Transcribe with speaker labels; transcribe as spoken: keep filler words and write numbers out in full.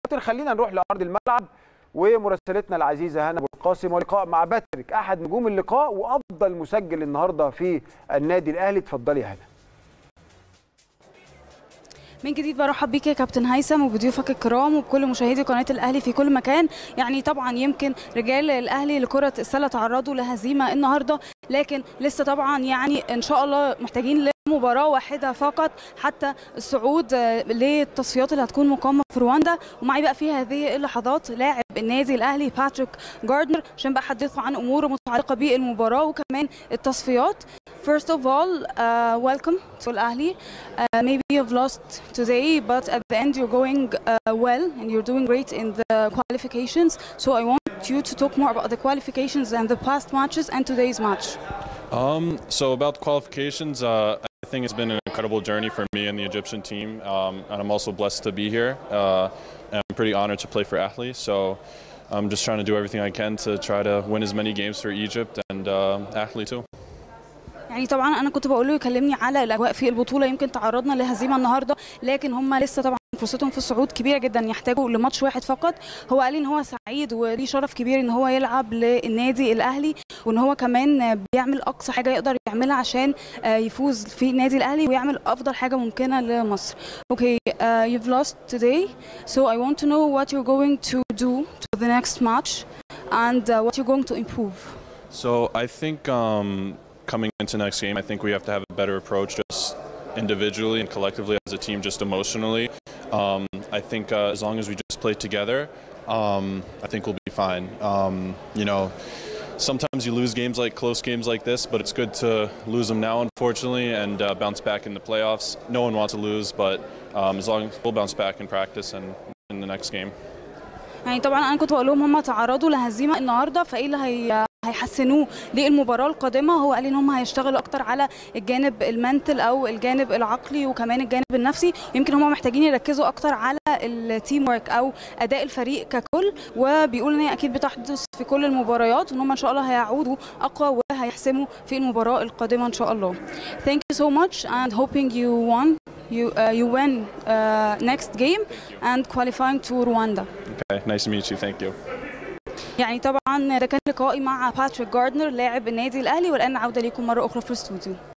Speaker 1: خلينا نروح لارض الملعب ومراسلتنا العزيزه هنا ابو القاسم ولقاء مع باتريك احد نجوم اللقاء وافضل مسجل النهارده في النادي الاهلي. اتفضلي يا هنا.
Speaker 2: من جديد برحب بيك يا كابتن هيثم وبضيوفك الكرام وبكل مشاهدي قناه الاهلي في كل مكان. يعني طبعا يمكن رجال الاهلي لكره السله تعرضوا لهزيمه النهارده، لكن لسه طبعا يعني ان شاء الله محتاجين مباراة واحدة فقط حتى الصعود للتصفيات اللي هتكون مقامة في رواندا. ومعي بقى في هذه اللحظات لاعب النادي الأهلي باتريك جاردنر عشان بقى حدثه عن أمور متعلقة بالمباراة وكمان التصفيات. First of all, uh, welcome to الأهلي. Uh, maybe you've lost today, but at the end you're going uh, well and you're doing great in the qualifications. So I want you to talk more about the qualifications and the past matches and today's match.
Speaker 3: Um, so about qualifications, uh, I think it's been an incredible journey for me and the Egyptian team, um, and I'm also blessed to be here. Uh, and I'm pretty honored to play for Ahly, so I'm just trying to do everything I can to try to win as many games for Egypt and uh, Ahly too.
Speaker 2: يعني طبعا انا كنت بقول له يكلمني على الاجواء في البطوله. يمكن تعرضنا لهزيمه النهارده، لكن هم لسه طبعا فرصتهم في الصعود كبيره جدا، يحتاجوا لماتش واحد فقط. هو قال لي ان هو سعيد وليه شرف كبير ان هو يلعب للنادي الاهلي، وان هو كمان بيعمل اقصى حاجه يقدر يعملها عشان يفوز في النادي الاهلي ويعمل افضل حاجه ممكنه لمصر. Okay, uh, you've lost today, so I want to know what you're going to do to the next match and uh, what you're going to improve.
Speaker 3: So I think um, coming into next game, I think we have to have a better approach just individually and collectively as a team, just emotionally. Um, I think uh, as long as we just play together, um, I think we'll be fine. Um, you know, sometimes you lose games like close games like this, but it's good to lose them now, unfortunately, and uh, bounce back in the playoffs. No one wants to lose, but um, as long as we'll bounce back in practice and in the next game.
Speaker 2: يعني طبعا انا كنت بقول لهم هم تعرضوا لهزيمه النهارده، فايه اللي هي هيحسنوه للمباراه القادمه. هو قال ان هم هيشتغلوا اكتر على الجانب المنتل او الجانب العقلي وكمان الجانب النفسي. يمكن هم محتاجين يركزوا اكتر على التيم ورك او اداء الفريق ككل، وبيقول ان هي اكيد بتحدث في كل المباريات وان هم ان شاء الله هيعودوا اقوى وهيحسموا في المباراه القادمه ان شاء الله. Thank you so much and hoping you won you uh, you win uh, next game and qualifying to Rwanda.
Speaker 3: Okay, nice to meet you. Thank you.
Speaker 2: يعني طبعا ده كان لقائي مع باتريك جاردنر لاعب النادي الاهلي، والان عوده ليكم مره اخرى في الاستوديو.